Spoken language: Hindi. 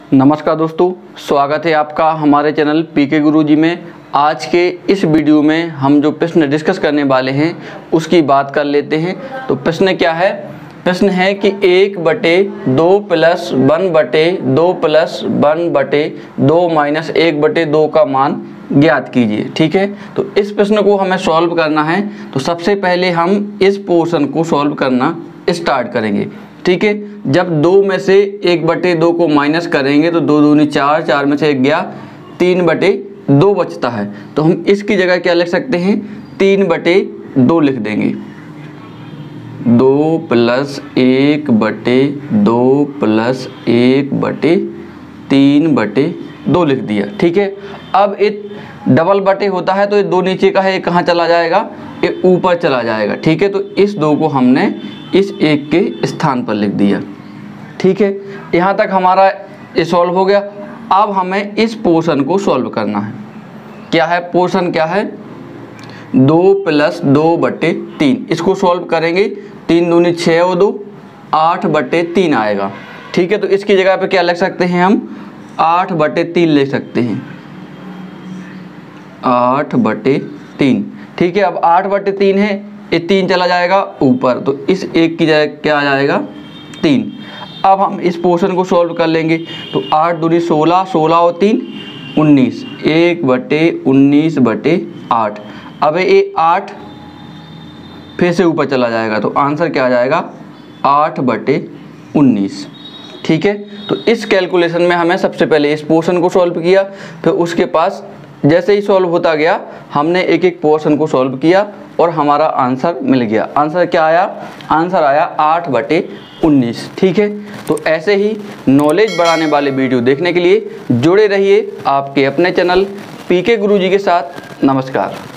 नमस्कार दोस्तों, स्वागत है आपका हमारे चैनल पीके गुरुजी में। आज के इस वीडियो में हम जो प्रश्न डिस्कस करने वाले हैं उसकी बात कर लेते हैं। तो प्रश्न क्या है? प्रश्न है कि 1/2 + 1/2 + 1/2 - 1/2 का मान ज्ञात कीजिए। ठीक है, तो इस प्रश्न को हमें सॉल्व करना है। तो सबसे पहले हम इस पोर्शन को सॉल्व करना स्टार्ट करेंगे। ठीक है, जब 2 में से 1/2 को माइनस करेंगे तो 2 दूनी 4, 4 में से 1 गया, 3/2 बचता है। तो हम इसकी जगह क्या लिख सकते हैं? 3/2 लिख देंगे। 2 + 1/2 + 1/3/2 लिख दिया। ठीक है, अब एक डबल बटे होता है तो ये 2 नीचे का है, ये कहाँ चला जाएगा? ये ऊपर चला जाएगा। ठीक है, तो इस 2 को हमने इस 1 के स्थान पर लिख दिया। ठीक है, यहाँ तक हमारा ये सॉल्व हो गया। अब हमें इस पोर्शन को सॉल्व करना है। क्या है पोर्शन? क्या है? 2 + 2/3। इसको सॉल्व करेंगे। 3 दूनी 6 और 2 8/3 आएगा। ठीक है, तो इसकी जगह पे क्या लिख सकते हैं हम? 8/3 लिख सकते हैं। 8/3। ठीक है, अब 8/3 है, ये 3 चला जाएगा ऊपर, तो इस 1 की जगह क्या आ जाएगा? 3। अब हम इस पोर्शन को सॉल्व कर लेंगे। तो 8 दूनी 16, 16 और 3 19, 1/19/8। अब ये 8 फिर से ऊपर चला जाएगा, तो आंसर क्या आ जाएगा? 8/19। ठीक है, तो इस कैलकुलेशन में हमें सबसे पहले इस पोर्शन को सॉल्व किया, फिर उसके पास जैसे ही सॉल्व होता गया हमने एक एक पोर्शन को सॉल्व किया और हमारा आंसर मिल गया। आंसर क्या आया? आंसर आया 8/19। ठीक है, तो ऐसे ही नॉलेज बढ़ाने वाले वीडियो देखने के लिए जुड़े रहिए आपके अपने चैनल पीके गुरुजी के साथ। नमस्कार।